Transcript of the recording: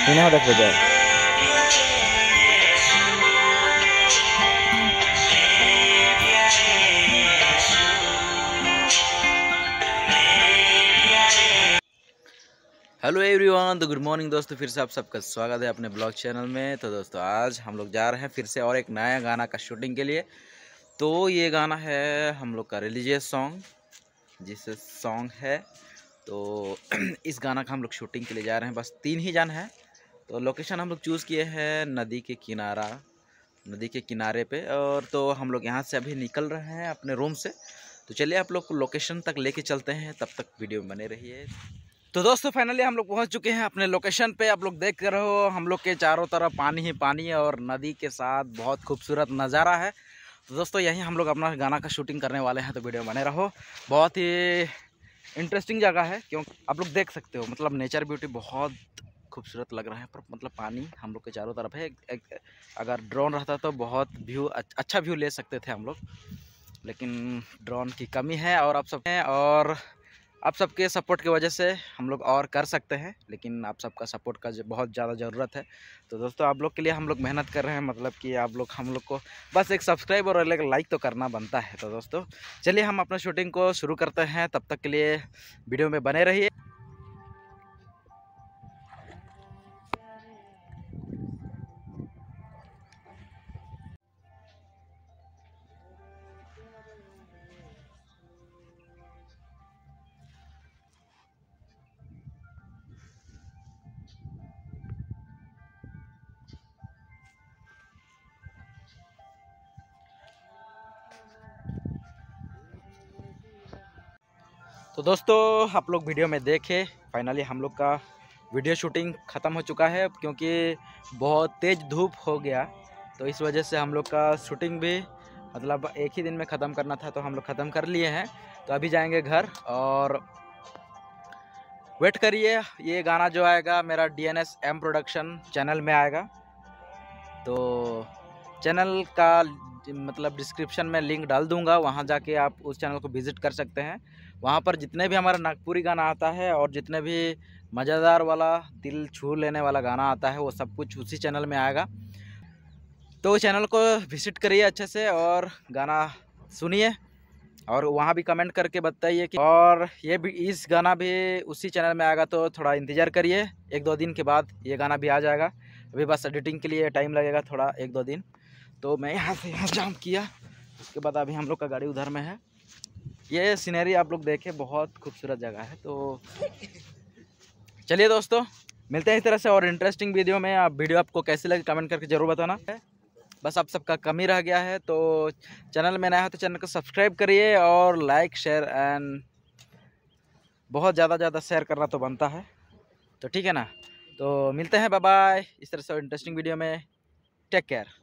इन्हें देख बजाए। हेलो एवरीवन, तो गुड मॉर्निंग दोस्तों, फिर से आप सबका स्वागत है अपने ब्लॉग चैनल में। तो दोस्तों आज हम लोग जा रहे हैं फिर से और एक नया गाना का शूटिंग के लिए। तो ये गाना है हम लोग का रिलीजियस सॉन्ग, जिस सॉन्ग है तो इस गाना का हम लोग शूटिंग के लिए जा रहे हैं। बस 3 ही जन है। तो लोकेशन हम लोग चूज़ किए हैं नदी के किनारे पे। और तो हम लोग यहाँ से अभी निकल रहे हैं अपने रूम से। तो चलिए आप लोग को लोकेशन तक लेके चलते हैं, तब तक वीडियो में बने रहिए। तो दोस्तों फाइनली हम लोग पहुंच चुके हैं अपने लोकेशन पे। आप लोग देख रहे हो हम लोग के चारों तरफ पानी ही पानी है और नदी के साथ बहुत खूबसूरत नज़ारा है। तो दोस्तों यहीं हम लोग अपना गाना का शूटिंग करने वाले हैं, तो वीडियो बने रहो। बहुत ही इंटरेस्टिंग जगह है, क्यों आप लोग देख सकते हो, मतलब नेचर ब्यूटी बहुत खूबसूरत लग रहा है। पर मतलब पानी हम लोग के चारों तरफ है। अगर ड्रोन रहता तो बहुत व्यू अच्छा व्यू ले सकते थे हम लोग, लेकिन ड्रोन की कमी है और आप सबके सपोर्ट की वजह से हम लोग और कर सकते हैं, लेकिन आप सबका सपोर्ट का बहुत ज़्यादा ज़रूरत है। तो दोस्तों आप लोग के लिए हम लोग मेहनत कर रहे हैं, मतलब कि आप लोग हम लोग को बस एक सब्सक्राइब और एक लाइक तो करना बनता है। तो दोस्तों चलिए हम अपना शूटिंग को शुरू करते हैं, तब तक के लिए वीडियो में बने रहिए। तो दोस्तों आप लोग वीडियो में देखे, फाइनली हम लोग का वीडियो शूटिंग ख़त्म हो चुका है, क्योंकि बहुत तेज़ धूप हो गया। तो इस वजह से हम लोग का शूटिंग भी मतलब एक ही दिन में ख़त्म करना था, तो हम लोग ख़त्म कर लिए हैं। तो अभी जाएंगे घर और वेट करिए। ये गाना जो आएगा मेरा DNS M प्रोडक्शन चैनल में आएगा। तो चैनल का मतलब डिस्क्रिप्शन में लिंक डाल दूंगा, वहाँ जाके आप उस चैनल को विज़िट कर सकते हैं। वहाँ पर जितने भी हमारा नागपुरी गाना आता है और जितने भी मज़ेदार वाला दिल छू लेने वाला गाना आता है, वो सब कुछ उसी चैनल में आएगा। तो चैनल को विज़िट करिए अच्छे से और गाना सुनिए, और वहाँ भी कमेंट करके बताइए कि और ये भी इस गाना भी उसी चैनल में आएगा। तो थोड़ा इंतज़ार करिए, 1-2 दिन के बाद ये गाना भी आ जाएगा। अभी बस एडिटिंग के लिए टाइम लगेगा थोड़ा, 1-2 दिन। तो मैं यहाँ से यहाँ जंप किया, उसके बाद अभी हम लोग का गाड़ी उधर में है। ये सीनरी आप लोग देखें, बहुत खूबसूरत जगह है। तो चलिए दोस्तों मिलते हैं इस तरह से और इंटरेस्टिंग वीडियो में। आप वीडियो आपको कैसी लगी कमेंट करके ज़रूर बताना है। बस आप सबका कमी रह गया है, तो चैनल में नया है तो चैनल को सब्सक्राइब करिए और लाइक शेयर एंड बहुत ज़्यादा शेयर करना तो बनता है। तो ठीक है ना, तो मिलते हैं, बाय बाय इस तरह से इंटरेस्टिंग वीडियो में। Take care.